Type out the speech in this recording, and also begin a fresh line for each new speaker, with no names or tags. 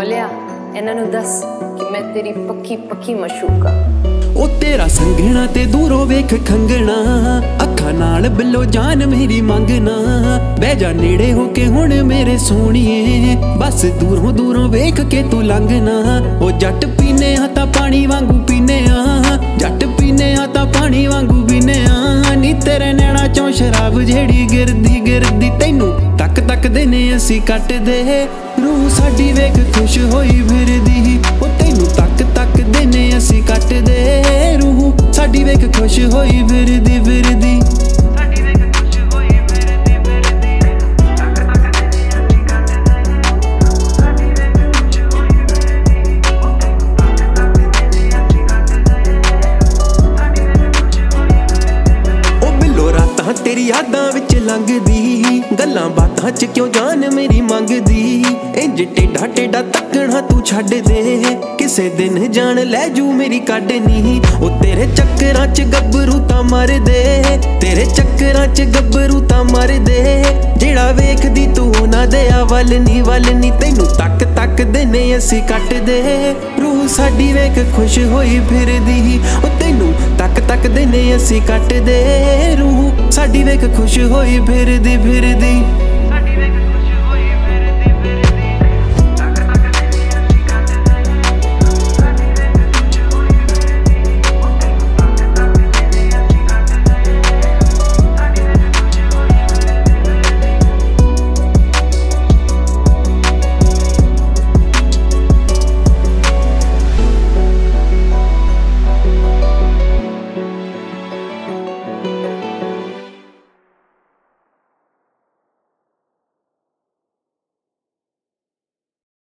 ਬੋਲਿਆ ਇਹਨਾਂ ਨੂੰ ਦੱਸ ਕਿ ਮੈਂ ਤੇਰੀ ਪੱਕੀ ਪੱਕੀ ਮਸ਼ੂਕ ਆ।
ਉਹ ਤੇਰਾ ਸੰਘਣਾ ਤੇ ਦੂਰੋਂ ਵੇਖ ਖੰਗਣਾ, ਅੱਖਾਂ ਨਾਲ ਬਿੱਲੋ ਜਾਨ ਮੇਰੀ ਮੰਗਣਾ। ਬਹਿ ਜਾ ਨੇੜੇ ਹੋ ਕੇ ਹੁਣ ਮੇਰੇ ਸੋਹਣੀਏ, ਬਸ ਦੂਰੋਂ ਦੂਰੋਂ ਵੇਖ ਕੇ ਤੂੰ ਲੰਘਣਾ। ਉਹ ਜੱਟ ਪੀਨੇ ਆ ਤਾਂ ਪਾਣੀ ਵਾਂਗੂ ਪੀਨੇ ਆ, ਜੱਟ ਪੀਨੇ ਆ ਤਾਂ ਪਾਣੀ ਵਾਂਗੂ ਪੀਨੇ ਆ। ਨੀ ਤੇਰੇ ਨੈਣਾ ਚੋਂ ਸ਼ਰਾਬ ਜਿਹੜੀ ਗਿਰਦੀ ਗਿਰਦੀ, ਤੈਨੂੰ ਤੱਕ ਤੱਕਦੇ ਨੇ ਅਸੀਂ ਕੱਟਦੇ। ਰੂਹ ਸਾਡੀ ਵੇਖ ਖੁਸ਼ ਹੋਈ ਫਿਰਦੀ, ਉਹ ਤੈਨੂੰ ਤੱਕ ਤੱਕਦੇ ਨੇ ਅਸੀਂ ਕੱਟਦੇ। ਰੂਹ ਸਾਡੀ ਵੇਖ ਖੁਸ਼ ਹੋਈ ਫਿਰਦੀ ਫਿਰਦੀ। तेरी यादां विच लंघदी, गल्लां बातां च क्यों जान मेरी मंगदी। इंज टेढ़ा टेढ़ा तकना तू छड्ड दे, किसे दिन जान लै जू मेरी कड्डनी। ओ तेरे चक्करां च गब्बरू तां मर दे, तेरे चक्करां च गब्बरू तां मर दे। जेड़ा वेखदी तू ना दया वल नी तैनू तक तकदे ने असीं कट्टदे। रूह साडी वेख खुश होई फिरदी, ओ तैनू तक तकदे ने असीं कट्टदे। रूह साडी वेख खुश होई फिरदी फिरदी।